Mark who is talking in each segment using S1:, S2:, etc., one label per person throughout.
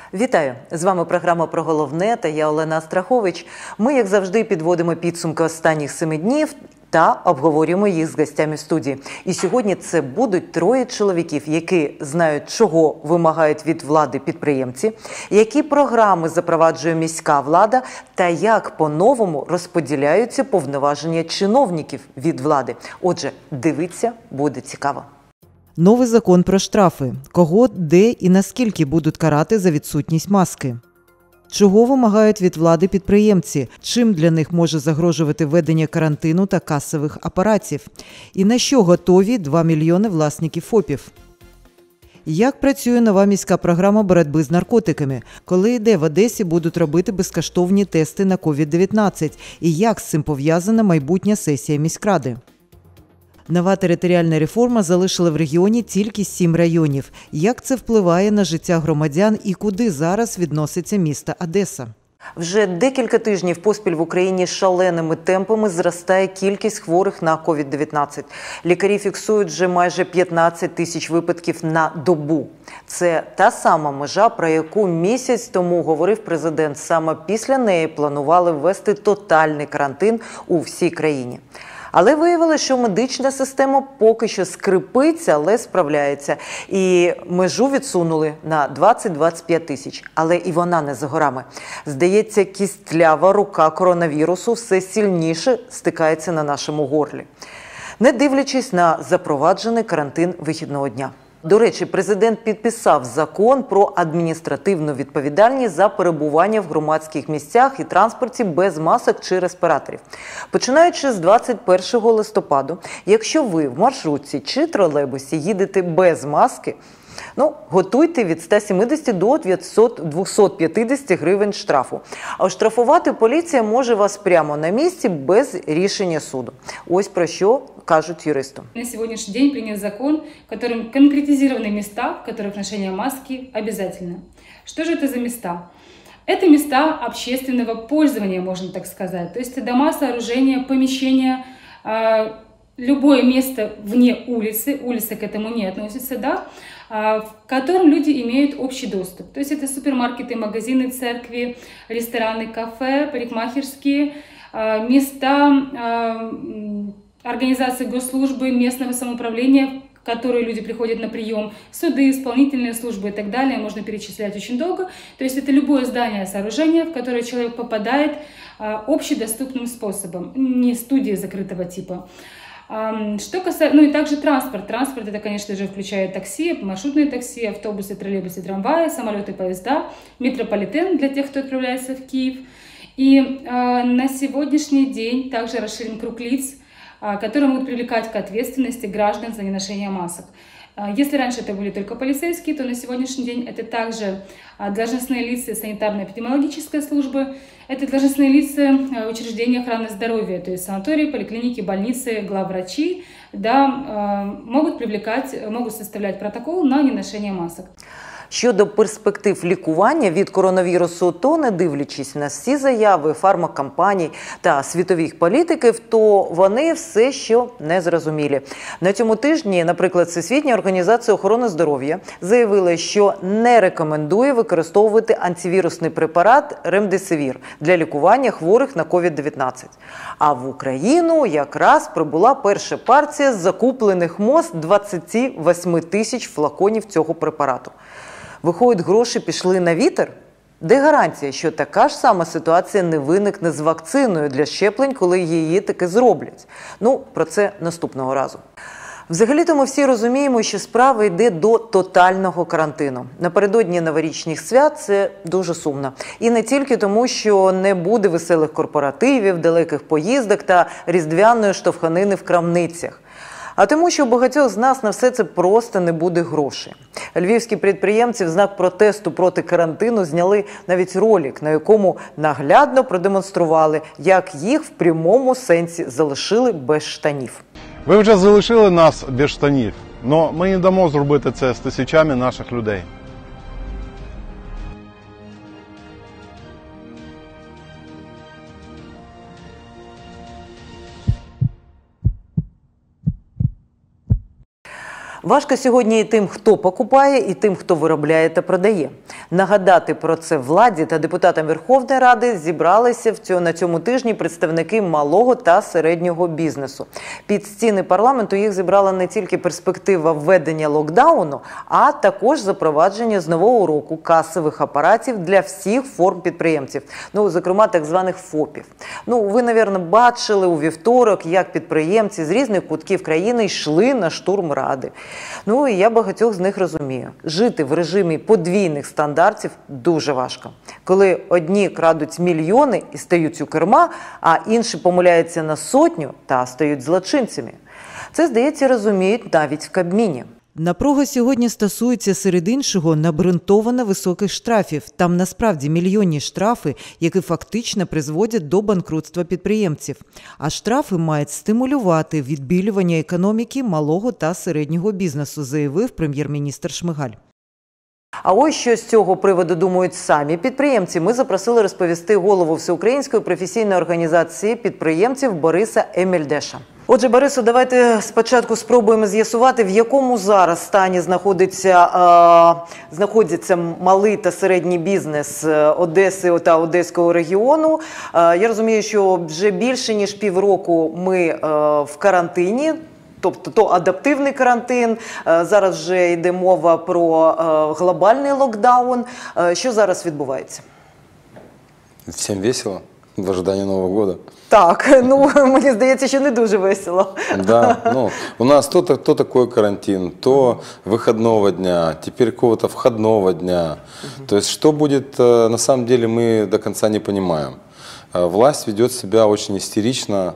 S1: Вітаю! З вами програма «Про головне» та я Олена Страхович. Ми, як завжди, підводимо підсумки останніх 7 днів та обговорюємо їх з гостями студії. І сьогодні це будуть 3 чоловіків, які знають, чого вимагають від влади підприємці, які програми запроваджує міська влада та як по-новому розподіляються повноваження чиновників від влади. Отже, дивіться, буде цікаво.
S2: Новий закон про штрафи. Кого, де і наскільки будуть карати за відсутність маски? Чого вимагають від влади підприємці? Чим для них може загрожувати введення карантину та касових апаратів? І на що готові 2 мільйони власників ФОПів? Як працює нова міська програма боротьби з наркотиками? Коли і де в Одесі будуть робити безкоштовні тести на COVID-19? І як з цим пов'язана майбутня сесія міськради? Нова територіальна реформа залишила в регіоні тільки 7 районів. Як це впливає на життя громадян і куди зараз відноситься місто Одеса?
S1: Вже декілька тижнів поспіль в Україні шаленими темпами зростає кількість хворих на COVID-19. Лікарі фіксують вже майже 15 тисяч випадків на добу. Це та сама межа, про яку місяць тому говорив президент. Саме після неї планували ввести тотальний карантин у всій країні. Але виявилося, що медична система поки що скрипиться, але справляється. І межу відсунули на 20-25 тисяч. Але і вона не за горами. Здається, кістлява рука коронавірусу все сильніше стикається на нашому горлі. Не дивлячись на запроваджений карантин вихідного дня. До речі, президент підписав закон про адміністративну відповідальність за перебування в громадських місцях і транспорті без масок чи респіраторів. Починаючи з 21 листопаду, якщо ви в маршрутці чи тролейбусі їдете без маски, готуйте від 170 до 250 гривень штрафу. А оштрафувати поліція може вас прямо на місці без рішення суду. Ось про що кажуть юристи.
S3: На сегодняшний день принят закон, в котором конкретизированы места, в которых ношение маски обязательно. Что же это за места? Это места общественного пользования, можно так сказать. То есть дома, сооружения, помещения, любое место вне улицы, улица к этому не относится, да, к которым люди имеют общий доступ. То есть это супермаркеты, магазины, церкви, рестораны, кафе, парикмахерские, места, организации госслужбы, местного самоуправления, в которые люди приходят на прием, суды, исполнительные службы и так далее, можно перечислять очень долго. То есть это любое здание, сооружение, в которое человек попадает общедоступным способом, не студии закрытого типа. Что касается, и также транспорт. Транспорт это, конечно же, включает такси, маршрутные такси, автобусы, троллейбусы, трамваи, самолеты, поезда, метрополитен для тех, кто отправляется в Киев. И на сегодняшний день также расширен круг лиц, которые могут привлекать к ответственности граждан за неношение масок. Если раньше это были только полицейские, то на сегодняшний день это также должностные лица санитарно-эпидемиологической службы, это должностные лица учреждений охраны здоровья, то есть санатории, поликлиники, больницы, главврачи, да, могут составлять протокол на неношение масок.
S1: Щодо перспектив лікування від коронавірусу, то не дивлячись на всі заяви фармакомпаній та світових політиків, то вони все ще незрозумілі. На цьому тижні, наприклад, Всесвітня організація охорони здоров'я заявила, що не рекомендує використовувати антивірусний препарат Ремдесивір для лікування хворих на COVID-19. А в Україну якраз прибула перша партія з закуплених МОЗ 28 тисяч флаконів цього препарату. Виходить, гроші пішли на вітер? Де гарантія, що така ж сама ситуація не виникне з вакциною для щеплень, коли її таки зроблять? Про це наступного разу. Взагалі-то ми всі розуміємо, що справа йде до тотального карантину. Напередодні новорічних свят це дуже сумно. І не тільки тому, що не буде веселих корпоративів, далеких поїздок та різдвяної штовханини в крамницях. А тому, що у багатьох з нас на все це просто не буде грошей. Львівські підприємці в знак протесту проти карантину зняли навіть ролик, на якому наглядно продемонстрували, як їх в прямому сенсі залишили без штанів.
S4: Ви вже залишили нас без штанів, але ми не дамо зробити це з тисячами наших людей.
S1: Важко сьогодні і тим, хто покупає, і тим, хто виробляє та продає. Нагадати про це владі та депутатам Верховної Ради зібралися на цьому тижні представники малого та середнього бізнесу. Під стіни парламенту їх зібрала не тільки перспектива введення локдауну, а також запровадження з нового року касових апаратів для всіх форм підприємців, зокрема так званих ФОПів. Ви, напевно, бачили у вівторок, як підприємці з різних кутків країни йшли на штурм Ради. І я багатьох з них розумію. Жити в режимі подвійних стандартів дуже важко. Коли одні крадуть мільйони і стають у керма, а інші помиляються на сотню та стають злочинцями. Це, здається, розуміють навіть в Кабміні.
S2: Напруга сьогодні стосується, серед іншого, обґрунтовано високих штрафів. Там насправді мільйонні штрафи, які фактично призводять до банкрутства підприємців. А штрафи мають стимулювати відбілювання економіки малого та середнього бізнесу, заявив прем'єр-міністр Шмигаль.
S1: А ось що з цього приводу думають самі підприємці. Ми запросили розповісти голову Всеукраїнської професійної організації підприємців Бориса Емельдеша. Отже, Борису, давайте спочатку спробуємо з'ясувати, в якому зараз стані знаходяться малий та середній бізнес Одеси та Одеського регіону. Я розумію, що вже більше ніж півроку ми в карантині. Тобто то адаптивний карантин, зараз вже йде мова про глобальний локдаун. Що зараз відбувається?
S5: Всім весело в ожидании Нового года.
S1: Так, мені здається, що не дуже весело.
S5: Да, у нас то такой карантин, то выходного дня, теперь какого-то входного дня. То есть что будет, на самом деле мы до конца не понимаем. Власть ведет себя очень истерично,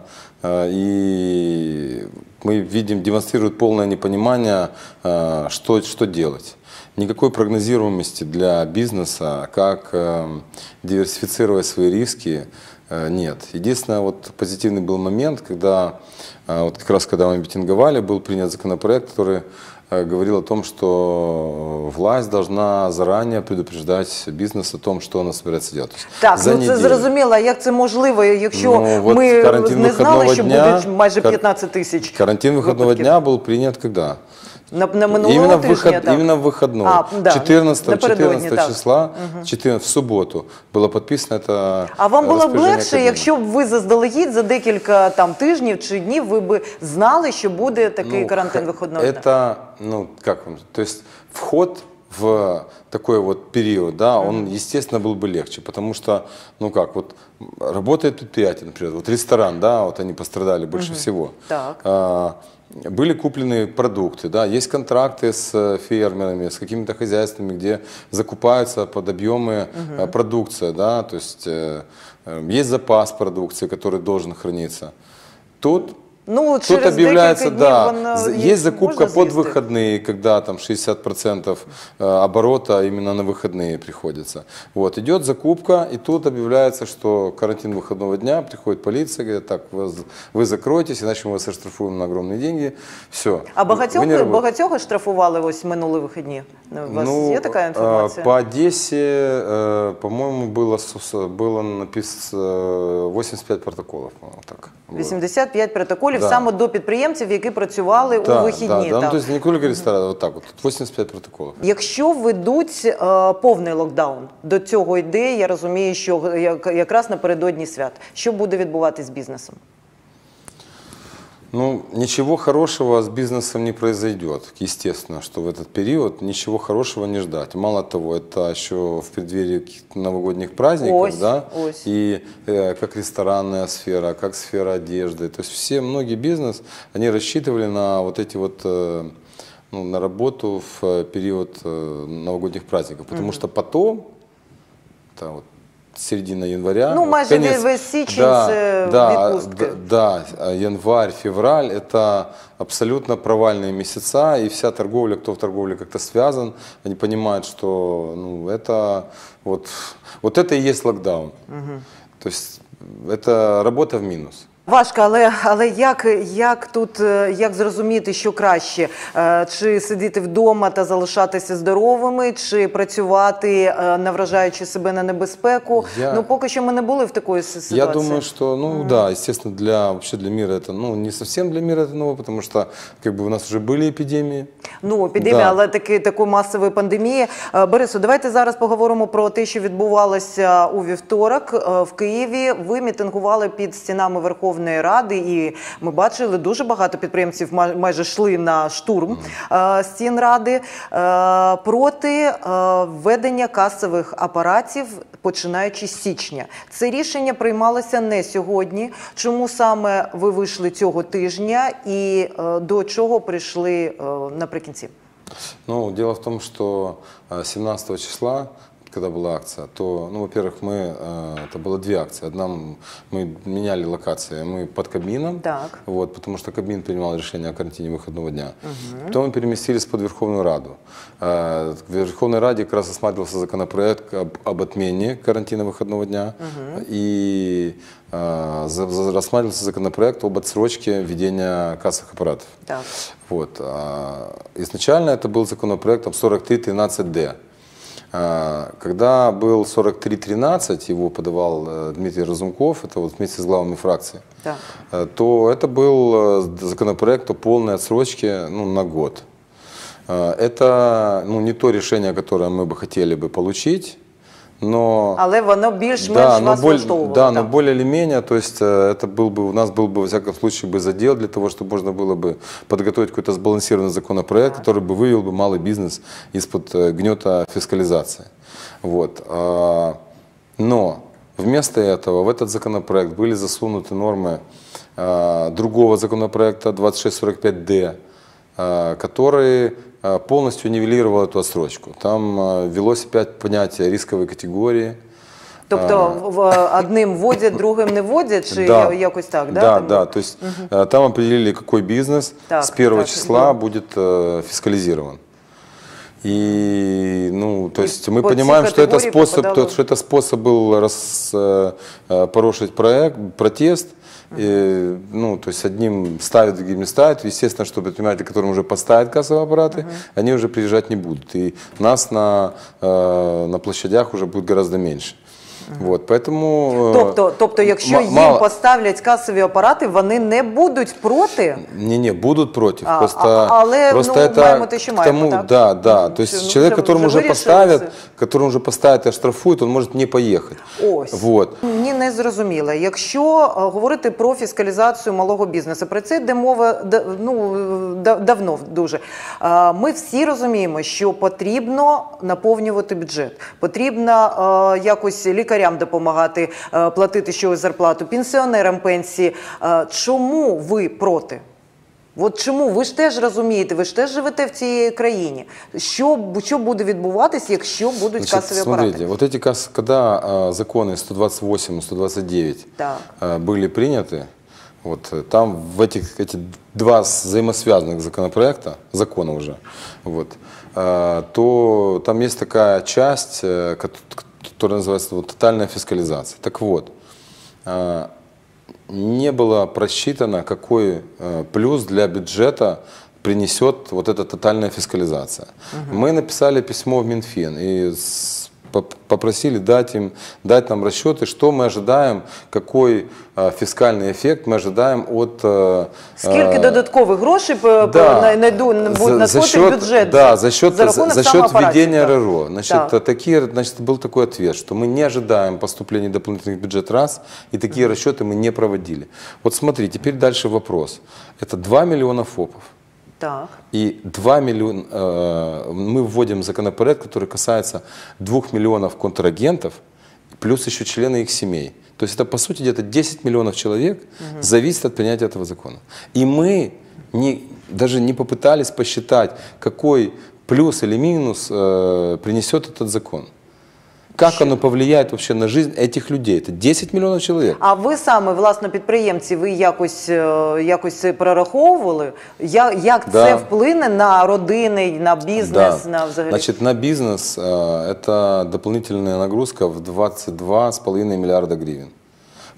S5: и мы видим, демонстрирует полное непонимание, что делать. Никакой прогнозируемости для бизнеса, как диверсифицировать свои риски, нет. Единственное, позитивный был момент, когда, как раз когда мы митинговали, был принят законопроект, который говорил о том, что власть должна заранее предупреждать бизнес о том, что она собирается делать.
S1: Так, це зрозуміло. Як це можливо, якщо ми не знали, що буде майже 15 тисяч?
S5: Карантин выходного дня был принят когда?
S1: На минулого тижня, так?
S5: Именно в выходной. 14 числа, в субботу, было подписано это.
S1: А вам було б легше, якщо б ви заздалегідь за декілька тижнів чи днів ви б знали, що буде такий карантин виходного дня?
S5: Это, то есть вход в такой период, да, он, естественно, был бы легче, потому что, работает предприятие, например, ресторан, да, они пострадали больше всего.
S1: Так.
S5: Были куплены продукты, да, есть контракты с фермерами, с какими-то хозяйствами, где закупаются под объемы продукция, да, то есть есть запас продукции, который должен храниться. Тут объявляется, есть закупка под выходные, когда там 60% оборота именно на выходные приходится. Идет закупка, и тут объявляется, что карантин выходного дня, приходит полиция, говорит, так, вы закройтесь, иначе мы вас оштрафуем на огромные деньги. Все.
S1: А багатьох оштрафували ось минулі вихідні? У вас є така інформація?
S5: По Одессе, по-моему, было написано 85 протоколов. Так.
S1: 85 протоколів саме до підприємців, які працювали у вихідні.
S5: То есть не тільки ресторани, тут 85 протоколів.
S1: Якщо ведуть повний локдаун, до цього йде, я розумію, що якраз напередодні свят, що буде відбуватись з бізнесом?
S5: Ничего хорошего с бизнесом не произойдет. Естественно, что в этот период ничего хорошего не ждать. Мало того, это еще в преддверии новогодних праздников, и как ресторанная сфера, как сфера одежды. То есть многие бизнес, они рассчитывали на на работу в период новогодних праздников. Потому что потом, середина января.
S1: Майже весь січень це відпустки.
S5: Да, январь, февраль – это абсолютно провальные месяца, и вся торговля, кто в торговле как-то связан, они понимают, что это это и есть локдаун. То есть это работа в минус.
S1: Важко, але як тут, як зрозуміти, що краще? Чи сидіти вдома та залишатися здоровими, чи працювати, навражаючи себе на небезпеку? Ну, поки що ми не були в такої ситуації.
S5: Я думаю, что, ну да, естественно, вообще для мира это, ну, не совсем для мира это ново, потому что, как бы, у нас уже были эпидемии.
S1: Ну, епідемія,
S5: Да.
S1: але такої масової пандемії. Борису, давайте зараз поговоримо про те, що відбувалося у вівторок в Києві. Ви мітингували під стінами Верховної Ради, і ми бачили, дуже багато підприємців майже йшли на штурм стін Ради проти введення касових апаратів, починаючи з січня. Це рішення приймалося не сьогодні. Чому саме ви вийшли цього тижня і до чого прийшли наприкінці?
S5: Ну, дело в том, что 17 числа, когда была акция, то, ну, во-первых, это было две акции. Одна, мы меняли локации, мы под Кабмином,
S1: Так.
S5: вот, потому что Кабмин принимал решение о карантине выходного дня. Потом мы переместились под Верховную Раду. В Верховной Раде как раз рассматривался законопроект об отмене карантина выходного дня, и рассматривался законопроект об отсрочке введения кассовых аппаратов.
S1: Так.
S5: Вот. Изначально это был законопроект 4313-д. Когда был 4313, его подавал Дмитрий Разумков, это вот вместе с главами фракции,
S1: Так.
S5: то это был законопроект о полной отсрочке, ну, на год. Это, ну, не то решение, которое мы бы хотели бы получить, но...
S1: Але воно більш-менш вас влаштовувало.
S5: Да, но более или менее, то есть это у нас был бы, во всяком случае, бы задел для того, чтобы можно было бы подготовить какой-то сбалансированный законопроект, который бы вывел бы малый бизнес из-под гнета фискализации. Вот. Но вместо этого в этот законопроект были засунуты нормы другого законопроекта 2645-д, который полностью нивелировал эту отсрочку. Там ввелось опять понятие рисковой категории.
S1: Тобто одним вводять, другим не вводять, чи якось так?
S5: Да, да. То есть там определили, какой бизнес с 1 числа будет фискализирован. И, ну, то есть мы понимаем, что это способ был порушить протест. И, ну, то есть одним ставят, другим не ставят. Естественно, что предприниматели, которым уже поставят кассовые аппараты, они уже приезжать не будут. И нас на площадях уже будет гораздо меньше. Вот, поэтому,
S1: тобто, якщо їм поставлять касові апарати, вони не будуть проти?
S5: Не, будут против.
S1: Але маємо те, що маємо, так?
S5: Да, да. То есть человек, которому уже поставят и оштрафуют, он может не поехать.
S1: Ось.
S5: Вот.
S1: Мені не зрозуміло. Якщо говорити про фіскалізацію малого бізнесу, про це йде мова давно дуже. Ми всі розуміємо, що потрібно наповнювати бюджет. Потрібно якось лікарям допомагати, платити щось зарплату, пенсіонерам пенсії. Чому ви проти? От чому? Ви ж теж розумієте, ви ж теж живете в цій країні. Що буде відбуватися, якщо будуть касові апарати?
S5: Смотрите, вот эти, когда законы 128 и 129 были приняты, вот, там в эти два взаимосвязанных закона уже, вот, то там есть такая часть, которая называется тотальная фискализация. Так вот, не было просчитано, какой плюс для бюджета принесет вот эта тотальная фискализация. Мы написали письмо в Минфин и попросили дать нам расчеты, что мы ожидаем, какой фискальный эффект мы ожидаем от...
S1: Скільки додаткових грошей будуть надходити в бюджет?
S5: Да, за счет введения РРО. Значит, был такой ответ, что мы не ожидаем поступлений дополнительных в бюджет раз, и такие расчеты мы не проводили. Вот смотри, теперь дальше вопрос. Это 2 миллиона ФОПов.
S1: Так.
S5: И 2 миллиона, мы вводим законопроект, который касается 2 миллионов контрагентов, плюс еще члены их семей. То есть это, по сути, где-то 10 миллионов человек зависит от принятия этого закона. И мы даже не попытались посчитать, какой плюс или минус принесет этот закон. Как оно повлияет вообще на жизнь этих людей? Это 10 миллионов человек.
S1: А ви саме, власне, підприємці, ви якось це прораховували? Як це вплине на родини, на бізнес, на взагалі?
S5: Значит, на бизнес это дополнительная нагрузка в 22,5 миллиарда гривен.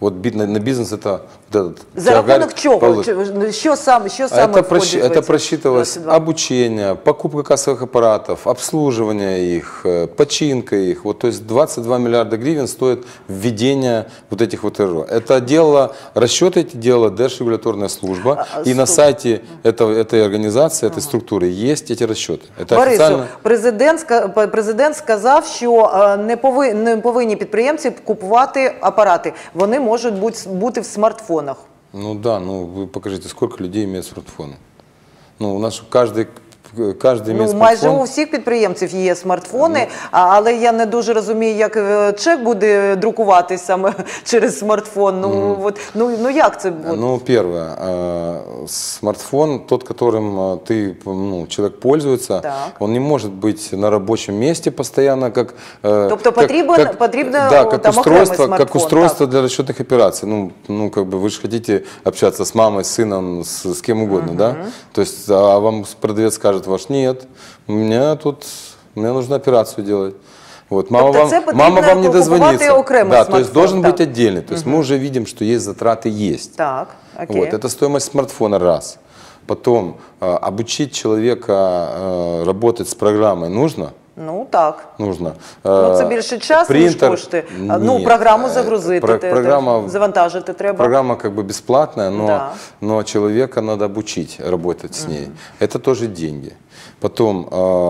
S5: Вот на бизнес это вот этот
S1: За
S5: тягарь
S1: рахунок чого?
S5: положить.
S1: Що саме
S5: Это,
S1: входить в
S5: это
S1: ці
S5: просчитывалось
S1: 22?
S5: обучение, покупка кассовых аппаратов, обслуживание их, починка их. Вот, то есть 22 миллиарда гривен стоит введение вот этих вот РРО. Это делала, расчеты эти делала Держрегуляторная служба. И на сайте этой организации, этой структуры есть эти расчеты. Это
S1: Борису,
S5: официально.
S1: президент сказав, що не повинні підприємці купувати апарати. Вони можуть бути в смартфонах.
S5: Ну да, ну вы покажите, сколько людей имеет смартфоны. Ну, у нас каждый имеет
S1: Майже
S5: смартфон.
S1: у всіх підприємців є смартфони, але я не дуже розумію, як чек буде друкуватись саме через смартфон. Ну як це буде?
S5: Ну, первое, смартфон, тот, которым человек пользуется,
S1: Так.
S5: он не может быть на рабочем месте постоянно, как,
S1: Тобто потрібно
S5: как
S1: там
S5: устройство,
S1: окремий
S5: как
S1: смартфон,
S5: устройство для расчетных операций. Ну, как бы вы же хотите общаться с мамой, с сыном, с кем угодно, да? То есть, а вам продавец скажет ваш, нет, мне нужно операцию делать. Вот, мама вам не дозвонится. Да, то есть должен быть отдельный. То есть мы уже видим, что есть затраты, есть.
S1: Так, окей.
S5: Вот, это стоимость смартфона раз. Потом обучить человека работать с программой нужно?
S1: Ну так.
S5: Нужно.
S1: Це більше часу, ніж кошти.
S5: Нет,
S1: програму загрузити,
S5: программа,
S1: завантажити треба.
S5: Программа как бы бесплатная,
S1: Да.
S5: но человека надо обучить работать с ней. Это тоже деньги. Потом,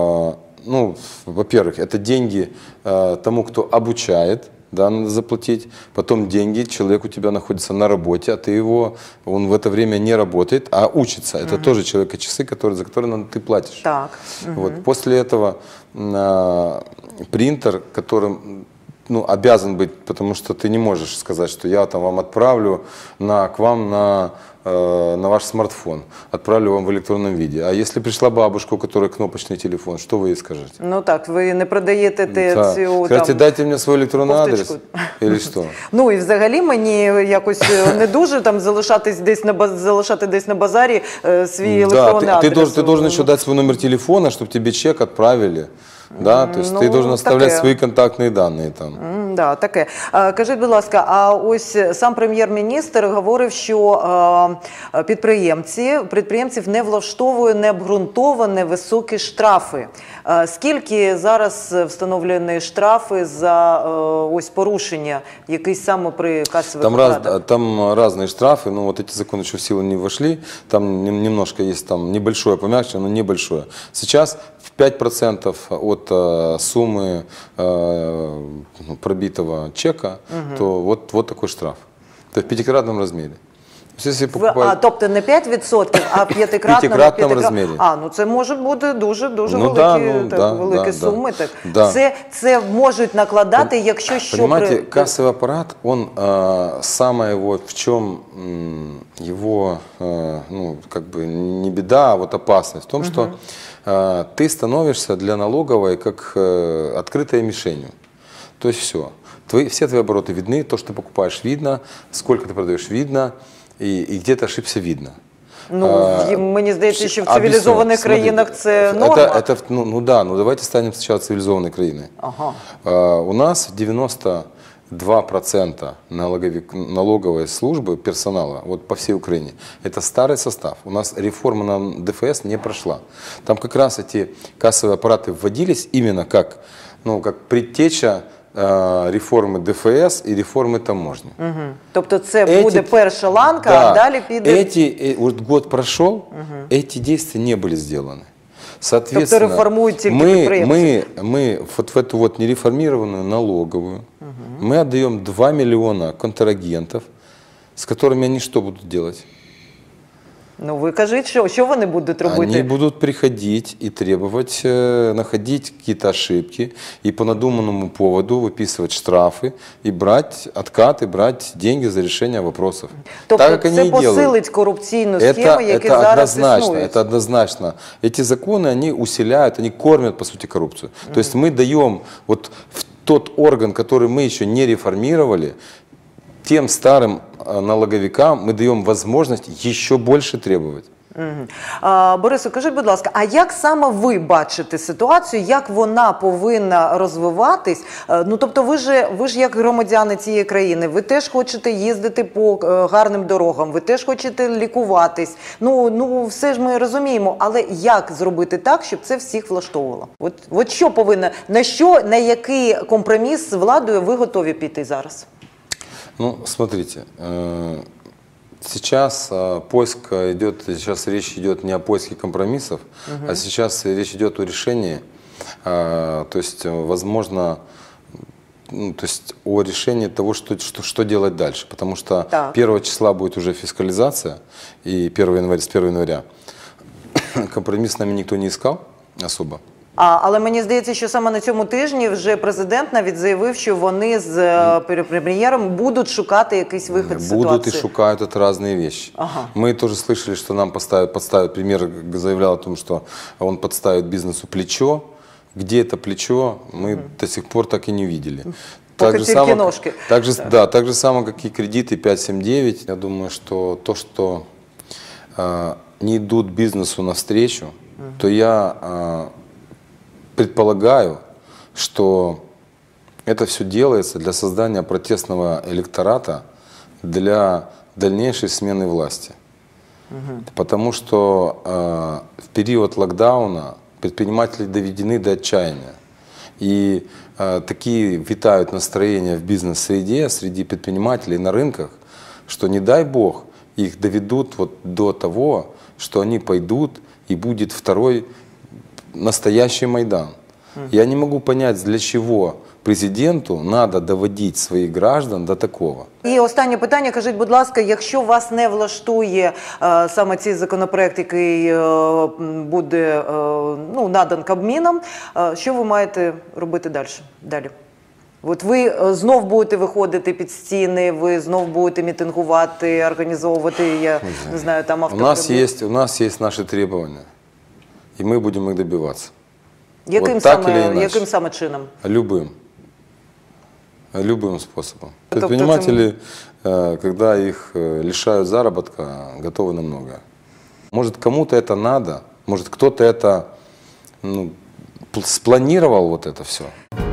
S5: во-первых, это деньги тому, кто обучает, да, надо заплатить. Потом деньги, человек у тебя находится на работе, а он в это время не работает, а учится. Это тоже человека-часы, за которые ты платишь.
S1: Так.
S5: Вот. После этого принтер, которым обязан быть, потому что ты не можешь сказать, что я вам отправлю к вам на ваш смартфон, отправлю вам в электронном виде. А если пришла бабушка, у которой кнопочный телефон, что вы ей скажете?
S1: Ну так, ви не продаєте цю...
S5: Скажите, дайте мне свой электронный адрес, или что?
S1: Ну і взагалі мені якось не дуже залишати десь на базарі свій електронний адрес.
S5: Ты должен еще дать свой номер телефона, чтобы тебе чек отправили. Да, то есть ты должен оставлять свої контактні дані там.
S1: Да, таке. Кажіть, будь ласка, а ось сам прем'єр-міністр говорив, що підприємців не влаштовує необґрунтовано високі штрафи. Скільки зараз встановлені штрафи за ось порушення, якісь саме при касових апаратах?
S5: Там разные штрафы, но вот эти законы еще в силу не вошли, там немножко есть там небольшое, помягче, но небольшое. Сейчас 5% от суммы пробитого чека, то вот такой штраф. Это в пятикратном размере.
S1: Тобто не 5%, а в п'ятикратному
S5: розмірі.
S1: Ну це може бути дуже великі суми. Це можуть накладати, якщо що...
S5: Понимаете, кассовый аппарат, он самое в чем его, как бы не беда, а вот опасность в том, что ты становишься для налоговой как открытой мишенью. То есть все твои обороты видны, то, что ты покупаешь, видно, сколько ты продаешь, видно, и где ты ошибся, видно.
S1: Мені здається, що в цивілізованих країнах це норма.
S5: Давайте станем сначала цивилизованной краиной. У нас 92% налоговой службы персонала вот по всей Украине – это старый состав. У нас реформа на ДФС не прошла. Там как раз эти кассовые аппараты вводились именно как предтеча реформи ДФС і реформи таможні.
S1: Тобто це буде перша ланка, а далі піде...
S5: Год пройшов, эти действия не были сделаны.
S1: Тобто реформують тільки підприємці.
S5: Мы в эту нереформированную налоговую мы отдаем 2 миллиона контрагентов, с которыми они что будут делать?
S1: Ви кажіть, що вони будуть робити?
S5: Они будут приходить и требовать, находить какие-то ошибки и по надуманному поводу выписывать штрафы и брать откаты, брать деньги за решение вопросов.
S1: Тобто це посилить корупційну схему, які зараз існують?
S5: Это однозначно. Эти законы, они усиляют, они кормят, по сути, коррупцию. То есть мы даем в тот орган, который мы еще не реформировали, тем старым налоговикам мы даем возможность еще больше требовать.
S1: Борису, кажіть, будь ласка, а як саме ви бачите ситуацію, як вона повинна розвиватись? Ну, тобто ви ж як громадяни цієї країни, ви теж хочете їздити по гарним дорогам, ви теж хочете лікуватись. Ну, все ж ми розуміємо, але як зробити так, щоб це всіх влаштовувало? От що повинно, на який компроміс з владою ви готові піти зараз?
S5: Ну, смотрите, сейчас поиск идет, сейчас речь идет не о поиске компромиссов, а сейчас речь идет о решении, то есть, возможно, то есть о решении того, что делать дальше. Потому что 1 числа будет уже фискализация, и с 1 января компромисс с нами никто не искал особо.
S1: Але мені здається, що саме на цьому тижні вже президент навіть заявив, що вони з прем'єром будуть шукати якийсь вихід з ситуації.
S5: Будут и шукают, это разные вещи. Мы тоже слышали, что нам подставят, премьер заявлял о том, что он подставит бизнесу плечо. Где это плечо, мы до сих пор так и не видели. Так же самое, как и кредиты 5.7.9. Я думаю, что то, что не идут бизнесу навстречу, то я предполагаю, что это все делается для создания протестного электората для дальнейшей смены власти. Потому что в период локдауна предприниматели доведены до отчаяния. И такие витают настроения в бизнес-среде, среди предпринимателей на рынках, что не дай бог их доведут вот до того, что они пойдут и будет второй настоящий Майдан. Я не могу понять, для чего президенту надо доводить своїх граждан до такого.
S1: І останнє питання, кажіть, будь ласка, якщо вас не влаштує саме цей законопроект, який буде надан Кабміном, що ви маєте робити далі? От ви знов будете виходити під стіни, ви знов будете мітингувати, організовувати, я не знаю, там автопробіг.
S5: У нас є наші требування, і ми будемо їх добиватися.
S1: Яким саме чином?
S5: Любым способом. Предприниматели, когда их лишают заработка, готовы на многое. Может, кому-то это надо, может, кто-то это спланировал вот это все.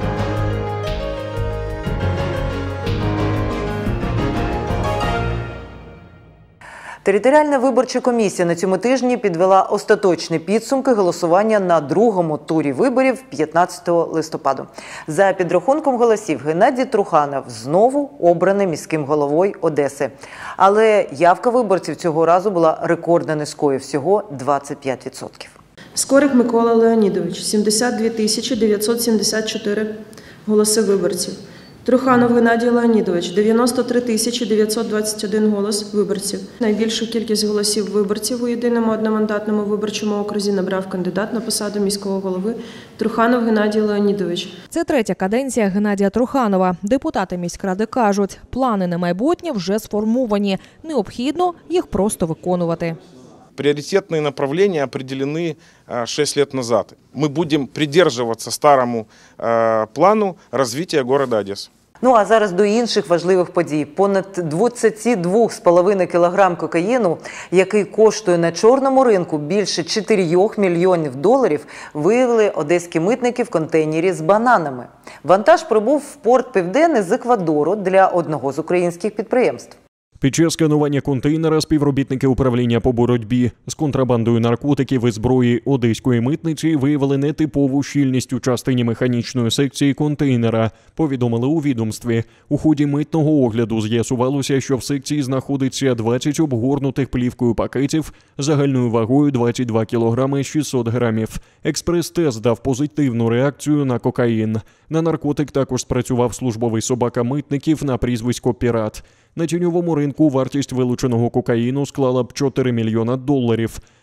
S1: Територіальна виборча комісія на цьому тижні підвела остаточні підсумки голосування на другому турі виборів 15 листопаду. За підрахунком голосів, Геннадій Труханов знову обраний міським головою Одеси. Але явка виборців цього разу була рекордно низькою – всього 25%.
S6: Скорик Микола Леонідович – 72 974 голоси виборців. Труханов Геннадій Леонідович – 93 921 голос виборців. Найбільшу кількість голосів виборців у єдиному одномандатному виборчому окрузі набрав кандидат на посаду міського голови Труханов Геннадій Леонідович.
S7: Це третя каденція Геннадія Труханова. Депутати міськради кажуть, плани на майбутнє вже сформовані. Необхідно їх просто виконувати.
S8: Приоритетные направления определены 6 лет назад. Мы будем придерживаться старому плану развития города Одессы.
S1: Ну а зараз до інших важливих подій. Понад 22,5 кг кокаїну, який коштує на чорному ринку більше 4 мільйонів доларів, виявили одеські митники в контейнері з бананами. Вантаж прибув в порт Південний з Еквадору для одного з українських підприємств.
S9: Під час сканування контейнера співробітники управління по боротьбі з контрабандою наркотиків і зброї одеської митниці виявили нетипову щільність у частині механічної секції контейнера, повідомили у відомстві. У ході митного огляду з'ясувалося, що в секції знаходиться 20 обгорнутих плівкою пакетів загальною вагою 22 кг 600 грамів. Експрес-тест дав позитивну реакцію на кокаїн. На наркотик також спрацював службовий собака митників на прізвисько «Пірат». На тіньовому ринку вартість вилученого кокаїну склала б 4 мільйона доларів.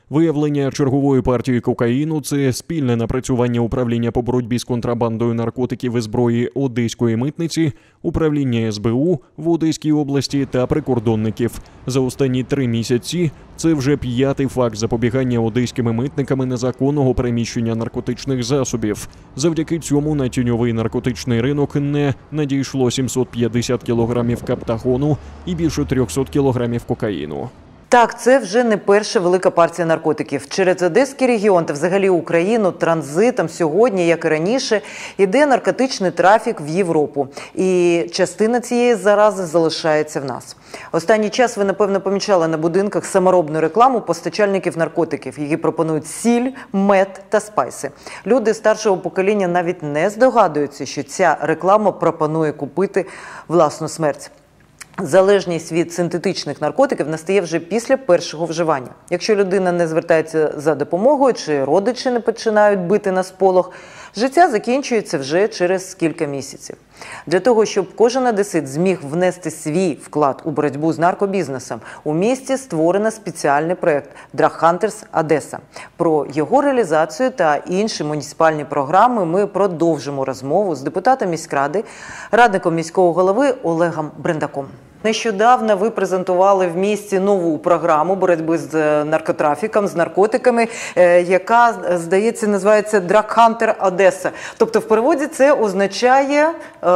S9: Виявлення чергової партії кокаїну – це спільне напрацювання управління по боротьбі з контрабандою наркотиків і зброї Одеської митниці, управління СБУ в Одеській області та прикордонників. За останні 3 місяці це вже 5-й факт запобігання одеськими митниками незаконного переміщення наркотичних засобів. Завдяки цьому на тіньовий наркотичний ринок не надійшло 750 кілограмів каптагону і більше 300 кілограмів кокаїну.
S1: Так, це вже не перша велика партія наркотиків. Через Одеський регіон та взагалі Україну транзитом сьогодні, як і раніше, йде наркотичний трафік в Європу. І частина цієї зарази залишається в нас. Останній час ви, напевно, помічали на будинках саморобну рекламу постачальників наркотиків, які пропонують сіль, мед та спайси. Люди старшого покоління навіть не здогадуються, що ця реклама пропонує купити власну смерть. Залежність від синтетичних наркотиків настає вже після першого вживання. Якщо людина не звертається за допомогою чи родичі не починають бити на сполох, життя закінчується вже через кілька місяців. Для того, щоб кожен одесит зміг внести свій вклад у боротьбу з наркобізнесом, у місті створено спеціальний проєкт «Drug Hunters Одеса». Про його реалізацію та інші муніципальні програми ми продовжимо розмову з депутатом міськради, радником міського голови Олегом Брендаком. Нещодавно ви презентували в місті нову програму боротьби з наркотрафіком, з наркотиками, яка, здається, називається «Drug Hunter Одеса». Тобто в переводі це означає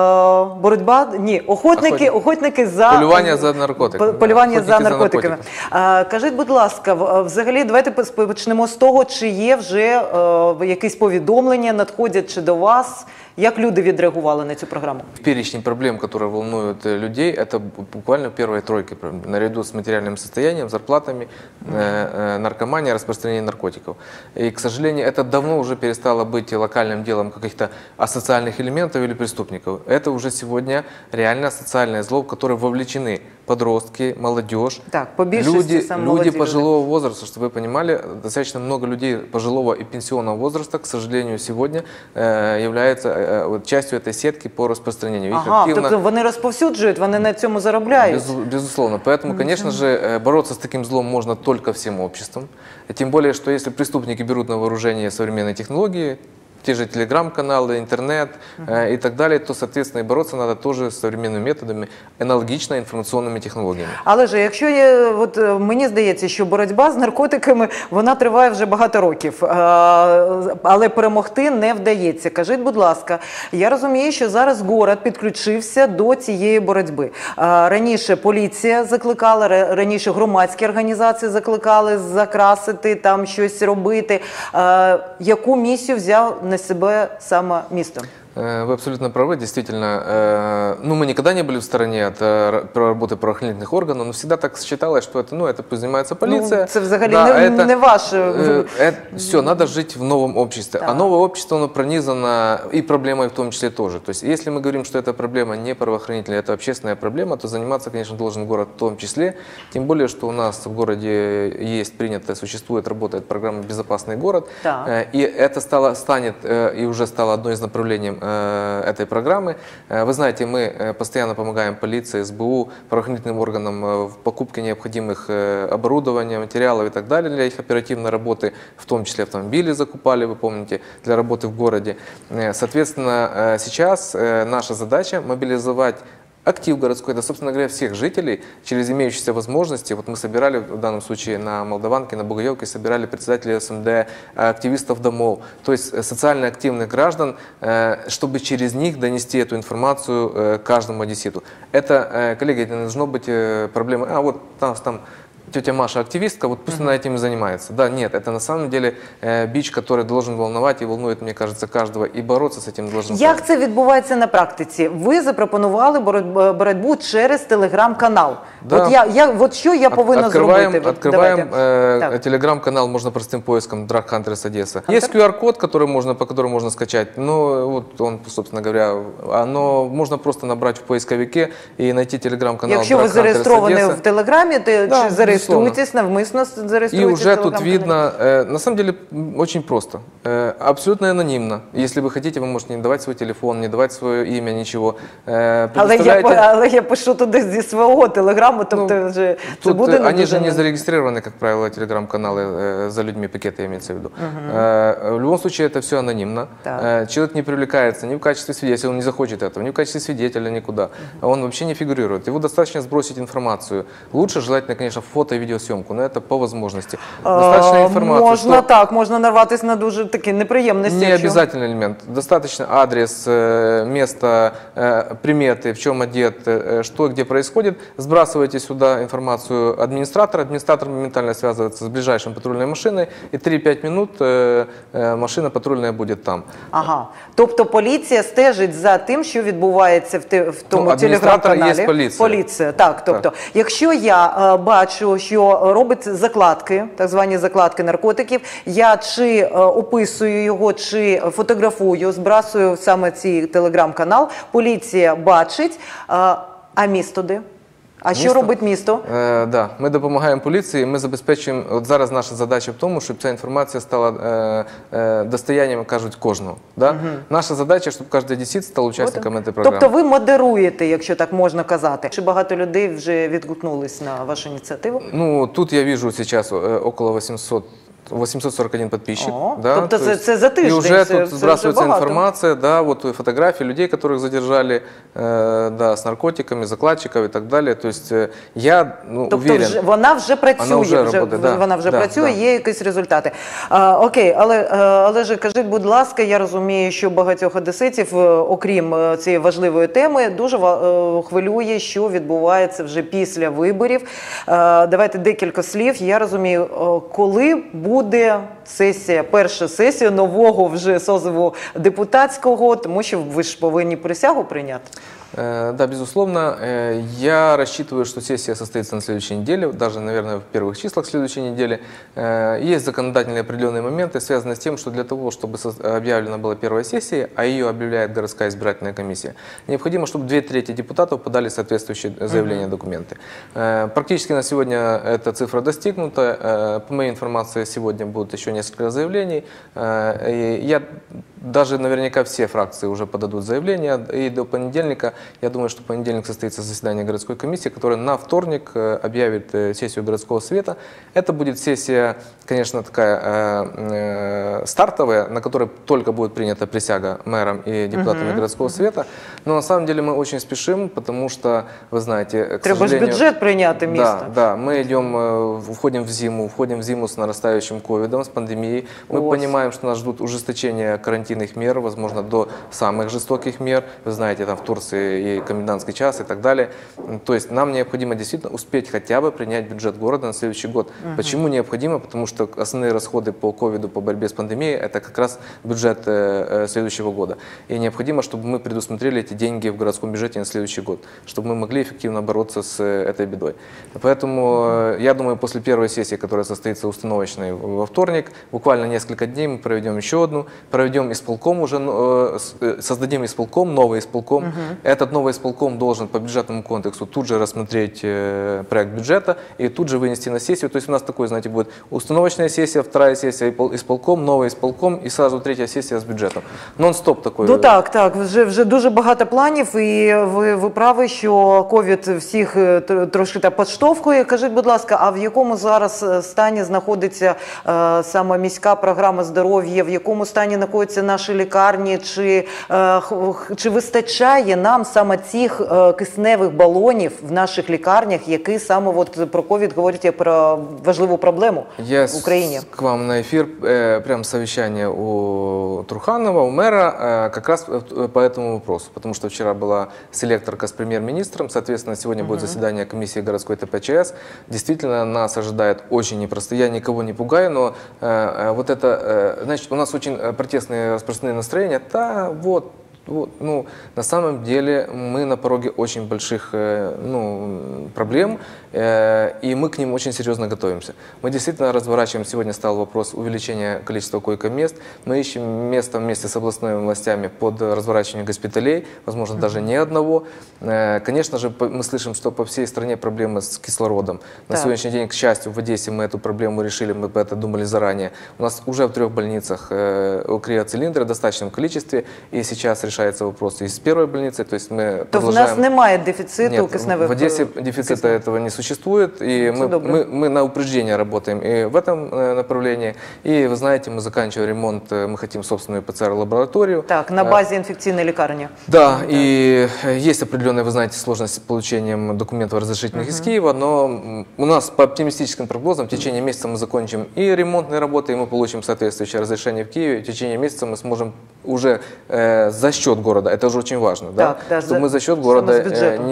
S1: боротьба, охотники за...
S10: Полювання за наркотиками.
S1: Полювання за наркотиками. Кажіть, будь ласка, взагалі, давайте почнемо з того, чи є вже якісь повідомлення, надходять чи до вас, як люди відреагували на цю програму?
S10: В перечне проблем, которые волнуют людей, это буквально первые тройки, наряду с материальным состоянием, зарплатами, наркомания, распространение наркотиков. И, к сожалению, это давно уже перестало быть локальным делом каких-то асоциальных элементов или преступников. Это уже сегодня реально социальное зло, в которое вовлечены подростки, молодежь,
S1: так, люди
S10: пожилого возраста. Чтобы вы понимали, достаточно много людей пожилого и пенсионного возраста, к сожалению, сегодня являются частью этой сетки по распространению.
S1: Тобто вони розповсюджують, вони на цьому заробляють?
S10: Безусловно. Поэтому, конечно же, бороться с таким злом можно только всем обществом. Тем более, что если преступники берут на вооружение современные технологии, те же телеграм-каналы, интернет и так далее, то, соответственно, и бороться надо тоже современными методами, аналогично інформаційними технологіями.
S1: Але ж, якщо мені здається, що боротьба з наркотиками, вона триває вже багато років, але перемогти не вдається. Кажіть, будь ласка, я розумію, що зараз город підключився до цієї боротьби. Раніше поліція закликала, раніше громадські організації закликали закрасити, там щось робити. Яку місію взяв на себя само место?
S10: Вы абсолютно правы, действительно. Мы никогда не были в стороне от работы правоохранительных органов, но всегда так считалось, что это пусть занимается полиция.
S1: Это взагалі не ваше.
S10: Все, надо жить в новом обществе. Да. А новое общество, оно пронизано и проблемой в том числе тоже. То есть, если мы говорим, что это проблема не правоохранительная, это общественная проблема, то заниматься, конечно, должен город в том числе. Тем более, что у нас в городе есть принято, существует, работает программа «Безопасный город». Да. И это станет и уже стало одной из направлений этой программы. Вы знаете, мы постоянно помогаем полиции, СБУ, правоохранительным органам в покупке необходимых оборудования, материалов и так далее для их оперативной работы, в том числе автомобили закупали, вы помните, для работы в городе. Соответственно, сейчас наша задача мобилизовать актив городской, это, собственно говоря, всех жителей через имеющиеся возможности. Вот мы собирали в данном случае на Молдаванке, на Бугаевке, собирали председателей СМД, активистов домов, то есть социально активных граждан, чтобы через них донести эту информацию каждому одесситу. Это, коллеги, это не должно быть проблемой. Вот там тетя Маша активистка, вот пусть она этим и занимается. Да, нет, это на самом деле бич, который должен волновать и волнует, мне кажется, каждого, и бороться с этим должен.
S1: Як це відбувається на практиці? Ви запропонували боротьбу через телеграм-канал.
S10: Да.
S1: От що я повинна зробити?
S10: Открываем телеграм-канал, можно простым поиском «Drug Hunters Одесса». Есть QR-код, по которому можно скачать, но вот он, собственно говоря, можно просто набрать в поисковике и найти телеграм-канал «Drug Hunters Одесса».
S1: Якщо ви зареєстровані в телеграмі, чи зареєстровані зареєструйтесь, навмисно
S10: И
S1: зареєструйтесь.
S10: уже тут видно, на самом деле очень просто, абсолютно анонимно. Если вы хотите, вы можете не давать свой телефон, не давать свое имя, ничего.
S1: Але я пишу туди зі свого телеграму, тобто вже це
S10: тут
S1: буде
S10: они же не зарегистрированы, как правило, телеграм-каналы за людьми пакета, имеется в виду. В любом случае, это все анонимно. Человек не привлекается ни в качестве свидетеля, если он не захочет этого, ни в качестве свидетеля, никуда. Он вообще не фигурирует. Его достаточно сбросить информацию. Лучше, желательно, конечно, фото и видеосъемку, но это по возможности. Достаточно информации.
S1: Можна что... так, можна нарватися на дуже такі неприємності.
S10: Не обязательный элемент. Достаточно адрес, место, приметы, в чем одет, что где происходит. Сбрасывайте сюда информацию администратора. Администратор моментально связывается с ближайшей патрульной машиной, и 3-5 минут машина патрульная будет там.
S1: Ага. Тобто поліція стежить за тим, що відбувається в тому телеграм-каналі.
S10: Є поліція.
S1: Поліція, так. Тобто, якщо я бачу, що робить закладки, так звані закладки наркотиків, я чи описую його, чи фотографую, збрасую саме цей телеграм-канал, поліція бачить, а місто де? А що робить місто?
S10: Да, ми допомагаємо поліції, ми забезпечуємо, от зараз наша задача в тому, щоб ця інформація стала достоянням, кажуть, кожного. Да? Наша задача, щоб кожен одесит став учасником цієї програми.
S1: Тобто ви модеруєте, якщо так можна казати. Чи багато людей вже відгукнулись на вашу ініціативу?
S10: Ну, тут я вижу сейчас около 841 подписчик. Да,
S1: тобто це за тиждень.
S10: И уже тут сбрасывается информация, да, вот фотографии людей, которых задержали, да, с наркотиками, закладчиков и так далее. То есть я уверен.
S1: Тобто вона вже працює, вона вже працює, є якісь результати. Окей, але ж кажіть, будь ласка, я розумію, що багатьох одеситів, окрім цієї важливої теми, дуже хвилює, що відбувається вже після виборів. Давайте декілька слів. Я розумію, коли буде сесія, перша сесія нового вже созиву депутатського, тому що ви ж повинні присягу прийняти.
S10: Да, безусловно. Я рассчитываю, что сессия состоится на следующей неделе, даже, наверное, в первых числах следующей недели. Есть законодательные определенные моменты, связанные с тем, что для того, чтобы объявлена была первая сессия, а ее объявляет городская избирательная комиссия, необходимо, чтобы 2/3 депутатов подали соответствующие заявления, документы. Практически на сегодня эта цифра достигнута. По моей информации, сегодня будут еще несколько заявлений. Даже наверняка все фракции уже подадут заявления, и до понедельника, я думаю, что в понедельник состоится заседание городской комиссии, которая на вторник объявит сессию городского совета. Это будет сессия, конечно, такая стартовая, на которой только будет принята присяга мэрам и депутатами городского совета. Но на самом деле мы очень спешим, потому что, вы знаете, к
S1: сожалению... Треба ж бюджет принять место.
S10: Да, мы входим в зиму с нарастающим ковидом, с пандемией. Мы понимаем, что нас ждут ужесточения карантинных мер, возможно, до самых жестоких мер. Вы знаете, там в Турции и комендантский час и так далее. То есть нам необходимо действительно успеть хотя бы принять бюджет города на следующий год. Почему необходимо? Потому что основные расходы по ковиду, по борьбе с пандемией, это как раз бюджет следующего года. И необходимо, чтобы мы предусмотрели эти деньги в городском бюджете на следующий год, чтобы мы могли эффективно бороться с этой бедой. Поэтому я думаю, после первой сессии, которая состоится установочной во вторник, буквально несколько дней мы проведем еще одну, проведем исполком уже, создадим исполком, новый исполком. Этот новый исполком должен по бюджетному контексу тут же рассмотреть проект бюджета и тут же вынести на сессию. То есть у нас такой, знаете, будет установочная сессия, вторая сессия, исполком, новый исполком и сразу третья сессия с бюджетом. Нон-стоп такой.
S1: Ну так, вже дуже багато планів, і ви праві, що ковід всіх трошки так підштовхує. Кажіть, будь ласка, а в якому зараз стані знаходиться саме міська програма здоров'я, в якому стані знаходяться наші лікарні, чи вистачає нам саме цих кисневих балонів в наших лікарнях, які саме от про ковід говорять як про важливу проблему в Україні?
S10: Я к вам на эфир, прям совещание у Труханова, у мэра, как раз по этому вопросу, потому что вчера была селекторка с премьер-министром, соответственно, сегодня будет заседание комиссии городской ТПЧС. Действительно, нас ожидает очень непросто. Я никого не пугаю, но вот это, значит, у нас очень протестные распространенные настроения. Да, вот, Вот, ну, на самом деле мы на пороге очень больших проблем, и мы к ним очень серьезно готовимся. Мы действительно разворачиваем, сегодня стал вопрос увеличения количества койко-мест, мы ищем место вместе с областными властями под разворачивание госпиталей, возможно, даже не одного. Конечно же, мы слышим, что по всей стране проблемы с кислородом. На сегодняшний день, к счастью, в Одессе мы эту проблему решили, мы это думали заранее. У нас уже в 3 больницах криоцилиндры в достаточном количестве, и сейчас решается вопрос и с первой больницы, то есть мы
S1: То в нас немає дефіциту
S10: Нет,
S1: кисневих.
S10: в Одессе дефицита этого не существует, и мы на упреждение работаем и в этом направлении. И вы знаете, мы заканчиваем ремонт, мы хотим собственную ПЦР-лабораторию.
S1: Так, на базе инфекционной лекарни.
S10: Да, и есть определенная, вы знаете, сложность с получением документов разрешительных из Киева, но у нас по оптимистическим прогнозам в течение месяца мы закончим и ремонтные работы, и мы получим соответствующее разрешение в Киеве. В течение месяца мы сможем уже за счет города, это уже очень важно,
S1: так,
S10: да,
S1: да,
S10: чтобы мы за счет города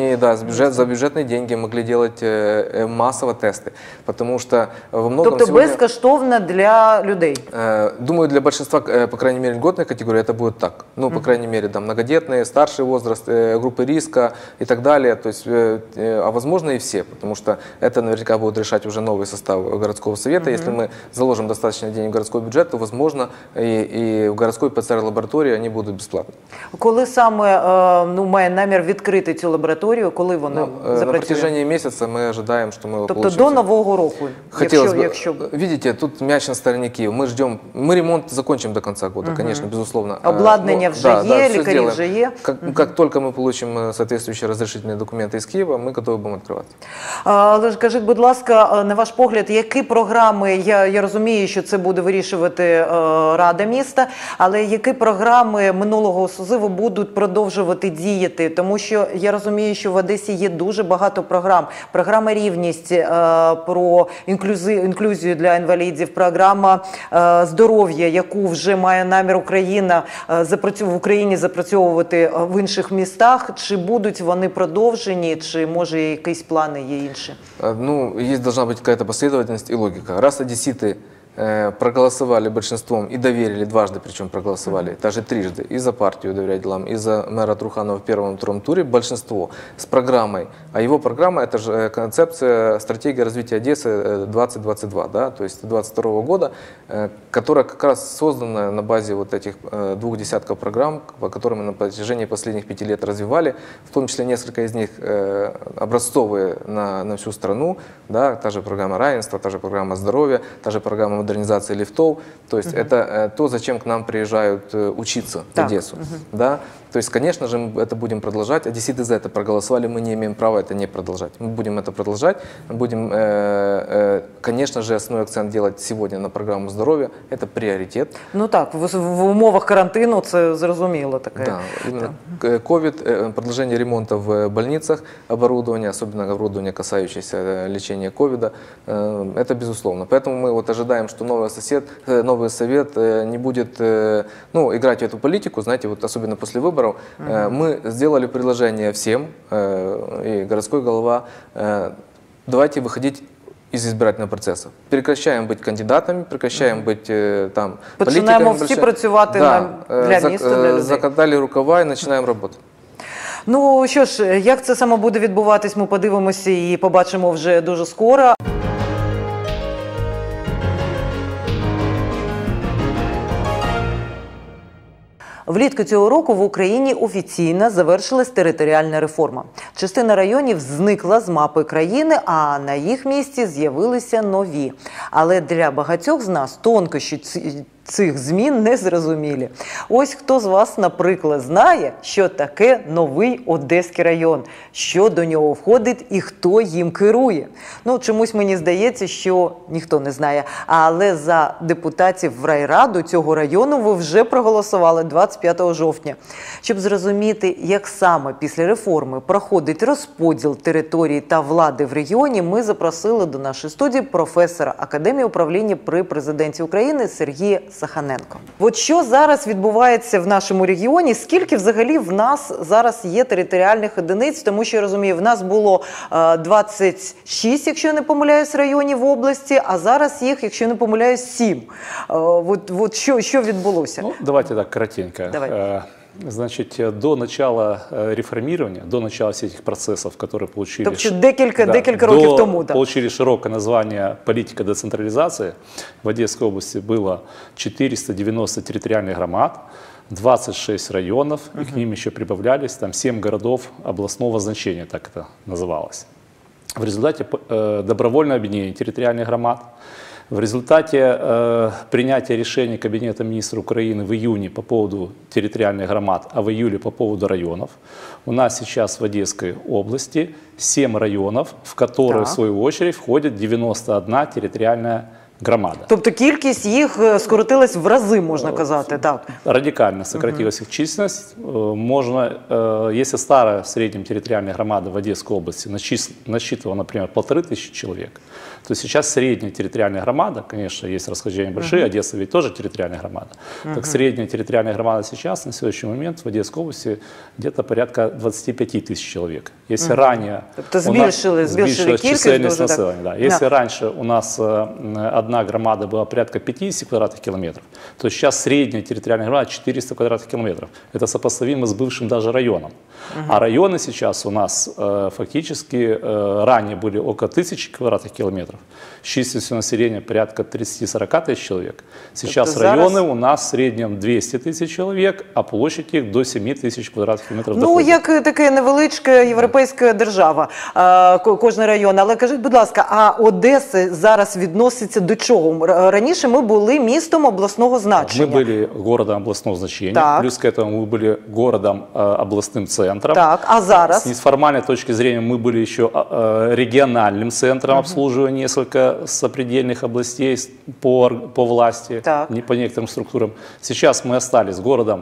S10: за бюджетные деньги могли делать массово тесты, потому что во многом
S1: тобто
S10: сегодня,
S1: безкоштовно для людей?
S10: Думаю, для большинства, по крайней мере, льготной категории это будет так. Ну, по крайней мере, там, многодетные, старший возраст, группы риска и так далее, то есть, а возможно и все, потому что это наверняка будет решать уже новый состав городского совета. Если мы заложим достаточно денег в городской бюджет, то, возможно, и в городской ПЦР-лаборатории они будут бесплатны.
S1: Коли саме має намір відкрити цю лабораторію, коли вона запрацює?
S10: На протяжении месяца мы ожидаем, что мы его
S1: Тобто
S10: получим.
S1: до Нового року?
S10: Хотелось бы. Видите, тут мяч на стороне Киева. Мы ждем, мы ремонт закончим до конца года, конечно, безусловно.
S1: Обладнання вже є, лікарі вже є?
S10: Как только мы получим соответствующие разрешительные документы из Киева, мы готовы будем открывать.
S1: Але скажіть, будь ласка, на ваш погляд, які програми, я розумію, що це буде вирішувати Рада міста, але які програми минулого созиву будуть продовжувати діяти? Тому що я розумію, що в Одесі є дуже багато програм. Програма «Рівність», про інклюзію для інвалідів, програма «Здоров'я», яку вже має намір Україна в Україні запрацьовувати в інших містах. Чи будуть вони продовжені, чи може якісь плани є інші?
S10: Ну, есть должна быть какая-то последовательность и логика. Раз одесситы проголосовали большинством и доверили, дважды причем проголосовали, даже трижды, и за партию «Доверять делам», и за мэра Труханова в первом и втором туре, большинство с программой. А его программа – это же концепция стратегии развития Одессы 2022, да, то есть 2022 года, которая как раз создана на базе вот этих 2 десятков программ, по которым мы на протяжении последних 5 лет развивали, в том числе несколько из них образцовые на всю страну, да, та же программа равенства, та же программа здоровья, та же программа модернизации лифтов, то есть это то, зачем к нам приезжают учиться в Одессу, да. То есть, конечно же, мы это будем продолжать. Одесситы за это проголосовали, мы не имеем права это не продолжать. Мы будем это продолжать, будем, конечно же, основной акцент делать сегодня на программу здоровья. Это приоритет.
S1: Ну так, в умовах карантину це зрозуміло таке.
S10: Да, именно ковид, продолжение ремонта в больницах, оборудование, особенно оборудование, касающееся лечения ковида, это безусловно. Поэтому мы вот ожидаем, что новый совет не будет играть в эту политику, знаете, вот особенно после выборов. Мы сделали предложение всем, и городской голова, давайте выходить из избирательного процесса. Прекращаем быть кандидатами, прекращаем быть там политиками.
S1: Починаємо всі працювати для міста, для людей.
S10: Закатали рукава і починаємо роботу.
S1: Ну що ж, як це саме буде відбуватись, ми подивимося і побачимо вже дуже скоро. Влітку цього року в Україні офіційно завершилась територіальна реформа. Частина районів зникла з мапи країни, а на їх місці з'явилися нові. Але для багатьох з нас тонкощі цих змін не зрозумілі. Ось хто з вас, наприклад, знає, що таке новий Одеський район, що до нього входить і хто їм керує. Ну, чомусь мені здається, що ніхто не знає. Але за депутатів в райраду цього району ви вже проголосували 25 жовтня. Щоб зрозуміти, як саме після реформи проходить розподіл території та влади в регіоні, ми запросили до нашої студії професора Академії управління при президенті України Сергія Саханенко. От що зараз відбувається в нашому регіоні, скільки взагалі в нас зараз є територіальних одиниць, тому що, я розумію, в нас було 26, якщо не помиляюсь, районів в області, а зараз їх, якщо не помиляюсь, 7. От що відбулося?
S11: Ну, давайте так, коротенько.
S1: Давай.
S11: Значит, до начала реформирования, до начала всех этих процессов, которые получили...
S1: Декілька років тому.
S11: Получили широкое название «Политика децентрализации». В Одесской области было 490 территориальных громад, 26 районов, и к ним еще прибавлялись там 7 городов областного значения, так это называлось. В результате добровольного объединения территориальных громад, в результате принятия решения Кабинета министров Украины в июне по поводу территориальных громад, а в июле по поводу районов, у нас сейчас в Одесской области 7 районов, в которые, в свою очередь, входит 91 территориальная громада.
S1: Тобто кількість їх скоротилась в рази, можна казати, так?
S11: Радикально сократилась их численность. Можно, если старая в среднем территориальная громада в Одесской области насчитывала, например, 1500 человек, то сейчас средняя территориальная громада, конечно, есть расхождения большие, Одесса ведь тоже территориальная громада, так средняя территориальная громада сейчас, на сегодняшний момент в Одесской области где-то порядка 25 тысяч человек. Если ранее
S1: збільшили
S11: численность населения, да. Если раньше у нас одна громада была порядка 50 квадратных километров, то сейчас средняя территориальная громада 400 квадратных километров. Это сопоставимо с бывшим даже районом. А районы сейчас у нас фактически ранее были около 1000 квадратных километров. С численностью населения порядка 30-40 тысяч человек. Сейчас районы у нас в среднем 200 тысяч человек, а площадь их до 7 тысяч квадратных километров доходит.
S1: Ну, як така невеличка європейська держава, кожен район. Але кажіть, будь ласка, а Одеса зараз відноситься до чого? Раніше ми були містом обласного значення.
S11: Мы были городом областного значения, плюс к этому мы были городом областным центром.
S1: Так, а зараз?
S11: С неформальной точки зрения мы были еще региональным центром обслуживания несколько сопредельных областей по власти, по некоторым структурам. Сейчас мы остались городом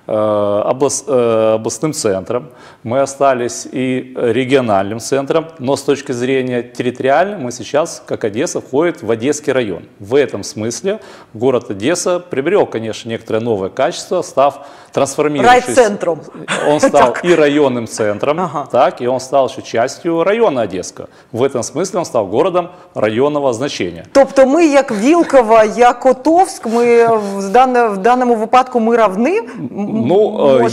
S11: областным центром, мы остались и региональным центром, но с точки зрения территориальной мы сейчас, как Одесса, входит в Одесский район. В этом смысле город Одесса приобрел, конечно, некоторое новое качество, став трансформировавшись.
S1: Райцентром.
S11: Он стал и районным центром, так, и он стал еще частью района Одесского. В этом смысле он стал городом районного значения.
S1: Тобто ми, як Вілково, як Котовськ, ми в даному випадку ми равны?
S11: Ну,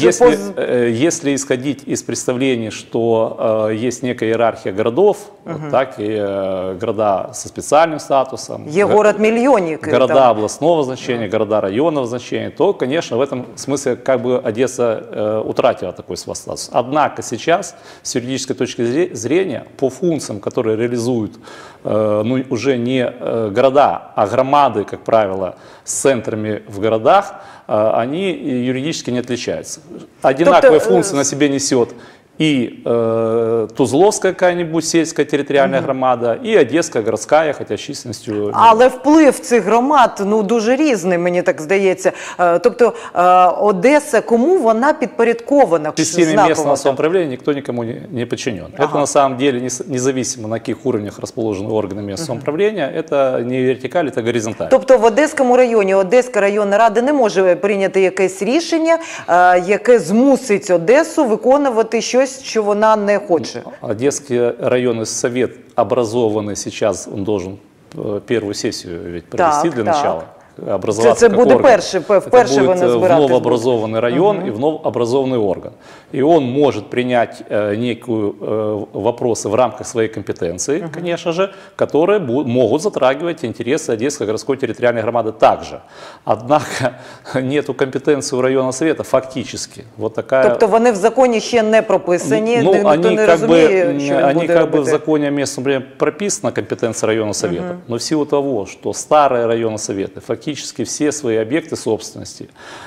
S11: если исходить из представления, что есть некая иерархия городов, так и города со специальным статусом,
S1: город-миллионник,
S11: города областного значения, города районного значения, то, конечно, в этом смысле как бы Одесса утратила такой свой статус. Однако сейчас, с юридической точки зрения, по функциям, которые реализуют ну, уже не города, а громады, как правило, с центрами в городах, они юридически не отличаются. Одинаковые функции на себе несет и Тузловская какая-нибудь сельская территориальная громада, і Одеська городська, хоча численністю...
S1: Але вплив цих громад, ну, дуже різний, мені так здається. Тобто Одеса, кому вона підпорядкована?
S11: В системе местного самоуправления никто никому не подчинен. Это на самом деле независимо, на каких уровнях расположены органы местного самоуправления, это не вертикаль, это горизонталь.
S1: Тобто в Одеському районі Одеська районна рада не може прийняти якесь рішення, яке змусить Одесу виконувати щось, що вона не хоче.
S11: Одесский районный совет образованный сейчас, он должен первую сессию ведь провести для начала.
S1: Це буде вперше вони збиратись.
S11: В новообразованный район и в новообразованный орган. И он может принять некую вопросы в рамках своей компетенции, конечно же, которые могут затрагивать интересы Одесской городской территориальной громады также. Однако нету компетенции у районного совета фактически. Вот такая...
S1: Тобто вони в законі ще не прописані,
S11: ну,
S1: ніхто не розуміє, що він буде робити.
S11: В законе о местном самоуправлении прописана компетенция районного совета, но в силу того, что старые районные советы фактически все свои объекты собственности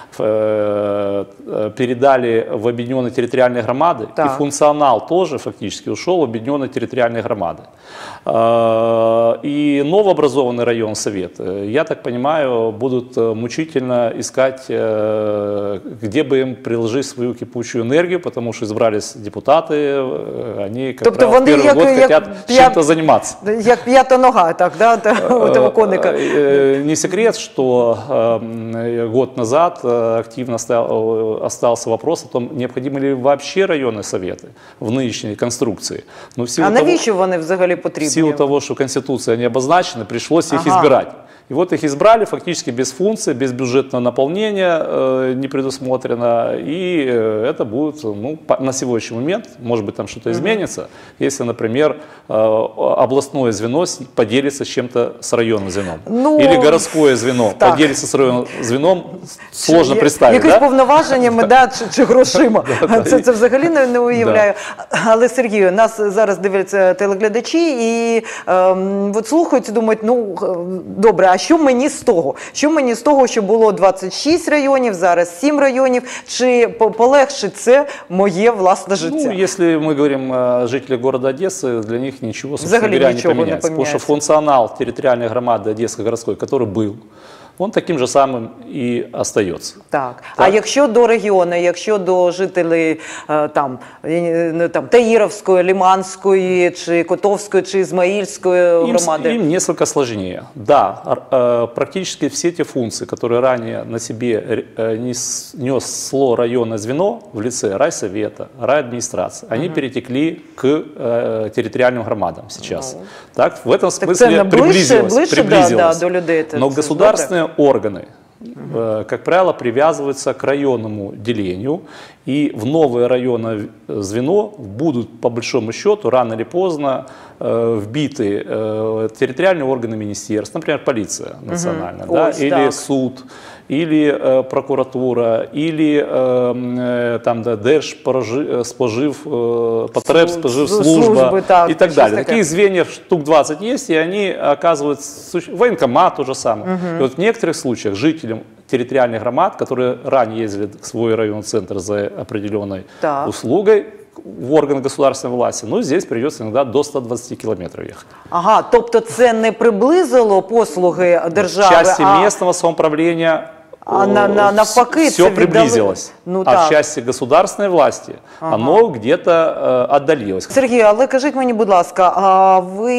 S11: передали в объединенные территориальные громады, и функционал тоже фактически ушел в объединенные территориальные громады. И новообразованный районный совет, я так понимаю, будут мучительно искать, где бы им приложить свою кипучую энергию, потому что избрались депутаты, они, как правило, в первый год хотят чем-то заниматься.
S1: Як п'ята нога, так, да, у того коника.
S11: Не секрет, что год назад активно остался вопрос о том, необходимы ли вообще районные советы в нынешней конструкции. Но
S1: а навіщо вони взагалі потрібні?
S11: В силу того, что Конституция не обозначена, пришлось их избирать. И вот их избрали фактически без функций, без бюджетного наполнения не предусмотрено. И это будет, ну, на сегодняшний момент, может быть, там что-то изменится, если, например, областное звено поделится чем-то с районным звеном.
S1: Ну,
S11: или городское звено поделится с районным звеном, сложно представити.
S1: Якось повноваженнями, чи грошима. Це взагалі не уявляю. Але, Сергію, нас зараз дивляться телеглядачі і от слухають і думають, ну, добре, а що мені з того? Що мені з того, що було 26 районів, зараз 7 районів? Чи полегшить це моє власне життя?
S11: Ну, если мы говорим о жителях города Одессы, для них ничего, собственно говоря, не поменяется. Потому что функционал территориальной громады Одесской городской, который был, он таким же самым і остается.
S1: Так. А якщо до регіону, якщо до жителів там Таїровської, Лиманської, чи Котовської, чи Ізмаїльської громади?
S11: Им несколько сложнее. Да, практически все те функции, которые ранее на себе несло районное звено в лице райсовета, райадминистрации, они перетекли к территориальным громадам сейчас. Так, в этом смысле приблизилось.
S1: До людей.
S11: Но государственные органы, как правило, привязываются к районному делению, и в новое районное звено будут, по большому счету, рано или поздно вбиты территориальные органы министерств, например, полиция национальная, или суд, или прокуратура, или там, Держспоживслужба и так далее. Таких звеньев штук 20 есть, и они оказываются, военкомат то же самое. И вот в некоторых случаях жителям территориальных громад, которые ранее ездили в свой районный центр за определенной услугой, в органы государственной власти, ну, здесь придется иногда до 120 километров ехать.
S1: Ага, тобто це не приблизило послуги держави,
S11: в части местного самоуправления
S1: навпаки,
S11: все приблизилось. А в части государственной власти оно где-то отдалилось.
S1: Сергій, але кажіть мені, будь ласка,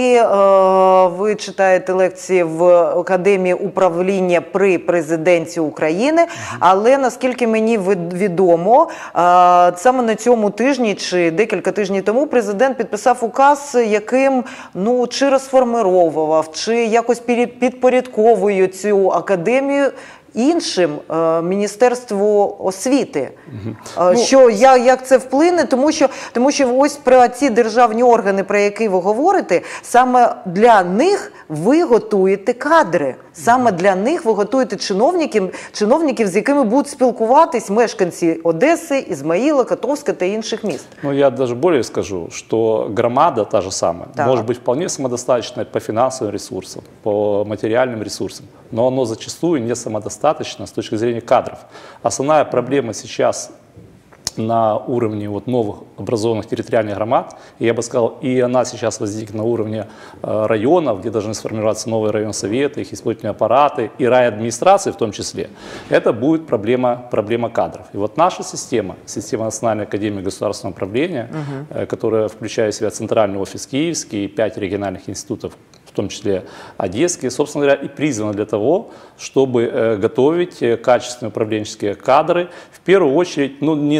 S1: ви читаєте лекції в Академії управління при президенті України, але наскільки мені відомо, саме на цьому тижні чи декілька тижнів тому президент підписав указ, яким, ну, чи розформировував, чи якось підпорядковує цю академію іншим Міністерству освіти. Що, як це вплине? Тому що ось про ці державні органи, про які ви говорите, саме для них ви готуєте кадри. Саме для них ви готуєте чиновників, з якими будуть спілкуватись мешканці Одеси, Ізмаїла, Котовська та інших міст.
S11: Ну, я даже более скажу, что громада та же самая, может быть вполне самодостаточной по финансовым ресурсам, по материальным ресурсам, но оно зачастую не самодостаточно с точки зрения кадров. Основная проблема сейчас на уровне вот новых образованных территориальных громад, и я бы сказал, и она сейчас возникнет на уровне районов, где должны сформироваться новые районсоветы, их исполнительные аппараты и райадминистрации в том числе, это будет проблема кадров. И вот наша система Национальной академии государственного управления, которая включает в себя центральный офис киевский и 5 региональных институтов, в том числе одесские, собственно говоря, и призваны для того, чтобы готовить качественные управленческие кадры, в первую очередь, ну, не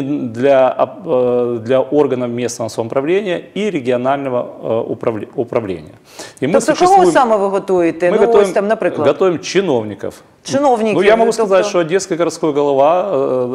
S11: для органов местного самоуправления и регионального управления. И мы
S1: кого саме ви готуєте?
S11: Мы готовим чиновников.
S1: Ну,
S11: я могу сказать, что Одесский городской голова,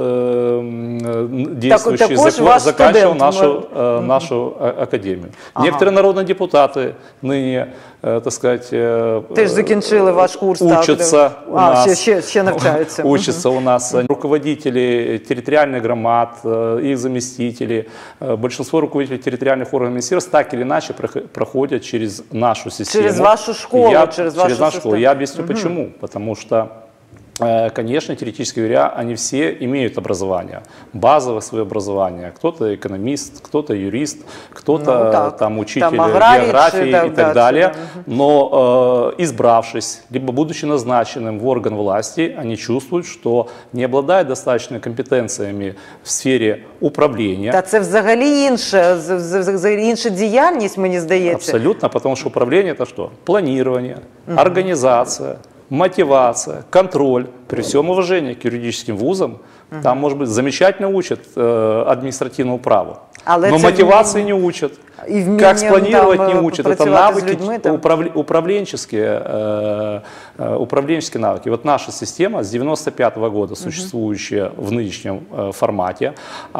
S11: действующий, заканчивал нашу академию. Некоторые народные депутаты ныне, так сказать,
S1: закінчили ваш курс,
S11: учатся у нас.
S1: Ще навчаються.
S11: Учатся у нас руководители территориальных громад, их заместители. Большинство руководителей территориальных органов министерств так или иначе проходят через нашу систему.
S1: Через вашу школу.
S11: Через нашу школу. Я объясню почему. Потому что, конечно, теоретически говоря, они все имеют образование, базовое свое образование. Кто-то экономист, кто-то юрист, кто-то там учитель географии и так далее. Но избравшись, либо будучи назначенным в орган власти, они чувствуют, что не обладают достаточными компетенциями в сфере управления.
S1: Та це взагалі інша діяльність, мені здається.
S11: Абсолютно, потому что управление это что? Планирование, организация, мотивация, контроль. При всем уважении к юридическим вузам, там, может быть, замечательно учат административному праву, но мотивации не учат.
S1: и вмением
S11: как спланировать
S1: там,
S11: не учат. Это навыки управленческие навыки. Вот наша система с 95-го года, существующая в нынешнем формате,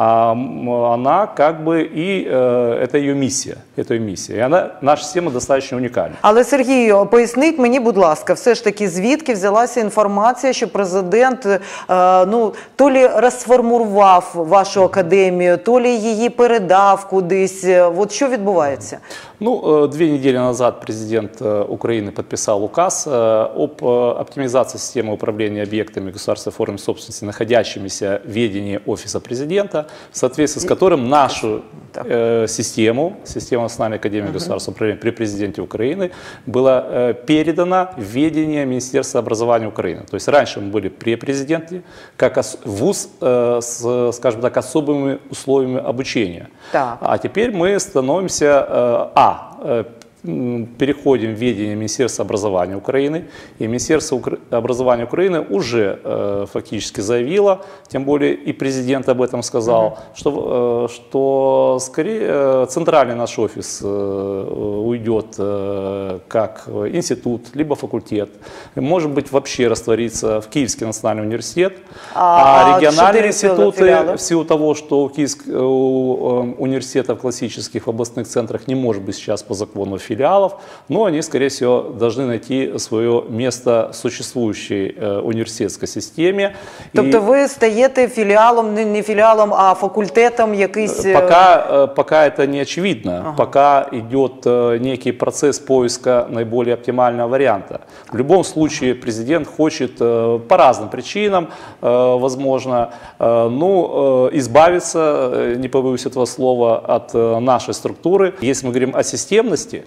S11: она как бы и это ее миссия. И наша система достаточно уникальна.
S1: Але, Сергію, поясніть мені, будь ласка, все ж таки, звідки взялася інформація, що президент то лі розформував вашу академію, то лі її передав кудись. От що відбувається?
S11: 2 недели назад президент Украины подписал указ об оптимизации системы управления объектами государственной формы собственности, находящимися в ведении Офиса президента, в соответствии с которым нашу систему Национальной академии государственного управления при президенте Украины была передана в ведение Министерства образования Украины. То есть раньше мы были при президенте, как вуз с, скажем так, особыми условиями обучения.
S1: Так.
S11: А теперь мы становимся переходим в ведение Министерства образования Украины, и Министерство образования Украины уже фактически заявило, тем более и президент об этом сказал, что скорее центральный наш офис уйдет как институт, либо факультет, может быть вообще растворится в Киевский национальный университет, а региональные институты, в силу того, что у университетов классических в областных центрах не может быть сейчас по закону филиалов, но они, скорее всего, должны найти свое место в существующей университетской системе.
S1: Тобто ви стаєте філіалом, не філіалом, а факультетом якийсь...
S11: Пока это не очевидно, пока идет некий процесс поиска наиболее оптимального варианта. В любом случае президент хочет по разным причинам, возможно, избавиться, не побоюсь этого слова, от нашей структуры. Если мы говорим о системности,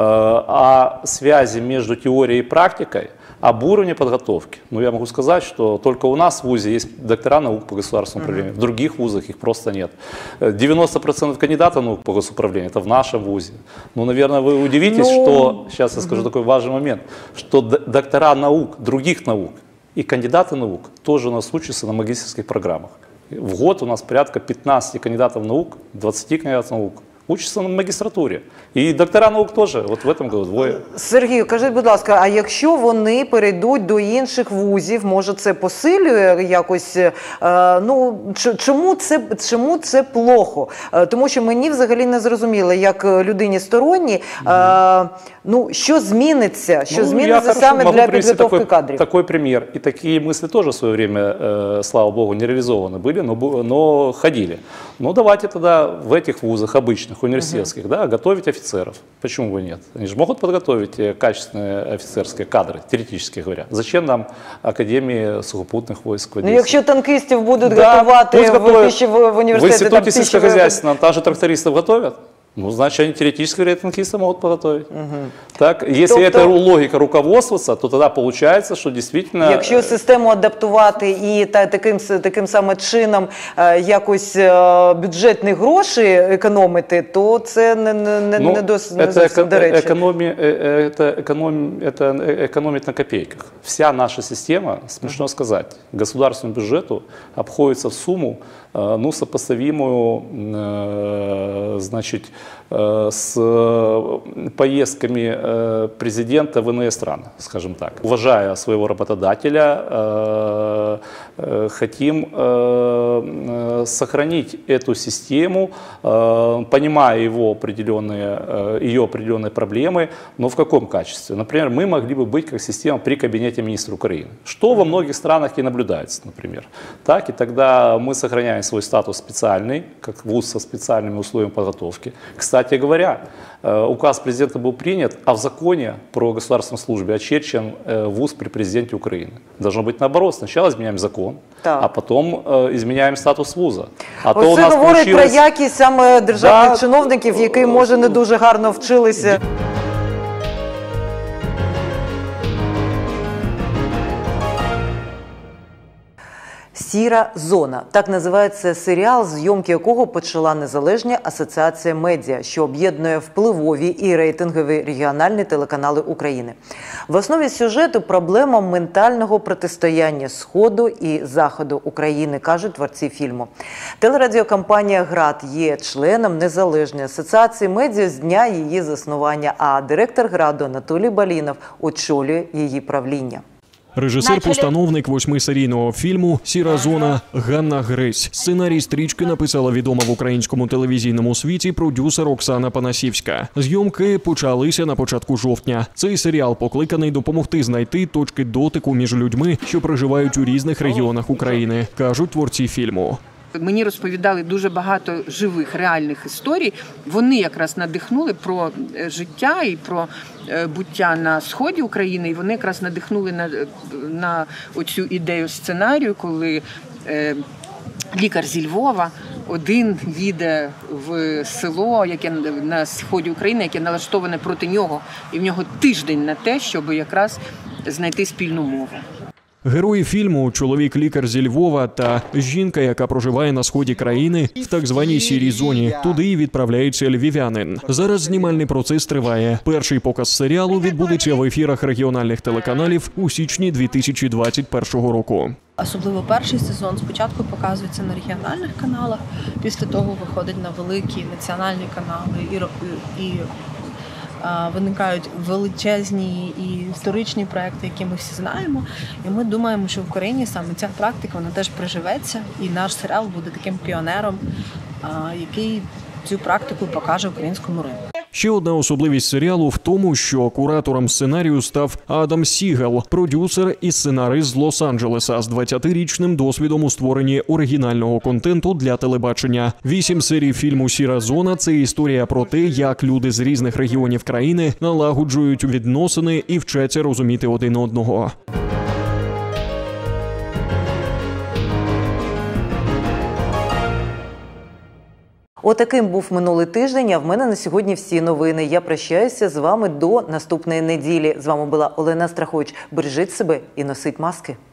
S11: о связи между теорией и практикой, об уровне подготовки. Я могу сказать, что только у нас в ВУЗе есть доктора наук по государственному управлению, в других вузах их просто нет. 90% кандидатов наук по госуправлению – это в нашем ВУЗе. Наверное, вы удивитесь, что, сейчас я скажу такой важный момент, что доктора наук, других наук и кандидаты наук тоже у нас учатся на магистерских программах. В год у нас порядка 15 кандидатов наук, 20 кандидатов наук учатся на магістратурі. І доктора наук теж, от в этом году двоє.
S1: Сергію, кажіть, будь ласка, а якщо вони перейдуть до інших вузів, може це посилює якось, чому це плохо? Тому що мені взагалі не зрозуміло, як людині сторонній, що зміниться саме для підготовки кадрів?
S11: Такой пример. И такие мысли тоже в свое время, слава богу, не реализованы были, но ходили. Давайте тогда в этих вузах обычных, университетских, готовить офицеров. Почему бы нет? Они же могут подготовить качественные офицерские кадры, теоретически говоря. Зачем нам Академії сухопутних войск в Одесі?
S1: Якщо танкистів будуть готувати в університеті...
S11: В институте сельскохозяйственном даже трактористов готовят? Значит, они теоретически, говорят, танкиста могут подготовить. Так, если эта логика руководствоваться, то тогда получается, что действительно...
S1: Якщо систему адаптувати і таким самим чином якось бюджетні гроші економити, то це не досить доречно.
S11: Это экономить на копейках. Вся наша система, смешно сказать, государственному бюджету обходится в сумму, сопоставимую, значит, с поездками президента в иные страны, скажем так. Уважая своего работодателя, хотим сохранить эту систему, понимая ее определенные проблемы, но в каком качестве? Например, мы могли бы быть как система при кабинете министра Украины, что во многих странах и наблюдается, например. Так, и тогда мы сохраняем свой статус специальный, как вуз со специальными условиями подготовки. Кстати говоря, указ президента был принят, а в законе про государственную службу очерчен вуз при президенте Украины. Должно быть наоборот. Сначала изменяем закон, а потом изменяем статус вуза.
S1: Оце говорить про якість саме державних чиновників, які, може, не дуже гарно вчилися. «Сіра зона». Так називається серіал, зйомки якого почала Незалежна асоціація медіа, що об'єднує впливові і рейтингові регіональні телеканали України. В основі сюжету проблема ментального протистояння Сходу і Заходу України, кажуть творці фільму. Телерадіокомпанія «Град» є членом Незалежної асоціації медіа з дня її заснування, а директор «Граду» Анатолій Балінов очолює її правління.
S9: Режисер-постановник 8-серійного фільму «Сіра зона» Ганна Гресь. Сценарій стрічки написала відома в українському телевізійному світі продюсер Оксана Панасівська. Зйомки почалися на початку жовтня. Цей серіал покликаний допомогти знайти точки дотику між людьми, що проживають у різних регіонах України, кажуть творці фільму.
S12: Мені розповідали дуже багато живих, реальних історій. Вони якраз надихнули про життя і про буття на сході України. І вони якраз надихнули на оцю ідею сценарію, коли лікар зі Львова один їде в село, яке на сході України, яке налаштоване проти нього. І в нього тиждень на те, щоб якраз знайти спільну мову.
S9: Герої фільму – чоловік-лікар зі Львова та жінка, яка проживає на сході країни в так званій «сірій зоні». Туди і відправляється львів'янин. Зараз знімальний процес триває. Перший показ серіалу відбудеться в ефірах регіональних телеканалів у січні 2021 року.
S13: Особливо перший сезон спочатку показується на регіональних каналах, після того виходить на великі національні канали і виникають величезні і історичні проекти, які ми всі знаємо. І ми думаємо, що в Україні саме ця практика, вона теж приживеться, і наш серіал буде таким піонером, який цю практику покаже українському ринку.
S9: Ще одна особливість серіалу в тому, що куратором сценарію став Адам Сігел, продюсер і сценарист з Лос-Анджелеса з 20-річним досвідом у створенні оригінального контенту для телебачення. 8 серій фільму «Сіра зона» – це історія про те, як люди з різних регіонів країни налагоджують відносини і вчаться розуміти один одного.
S1: Отаким був минулий тиждень, а в мене на сьогодні всі новини. Я прощаюся з вами до наступної неділі. З вами була Олена Страхович. Бережіть себе і носіть маски.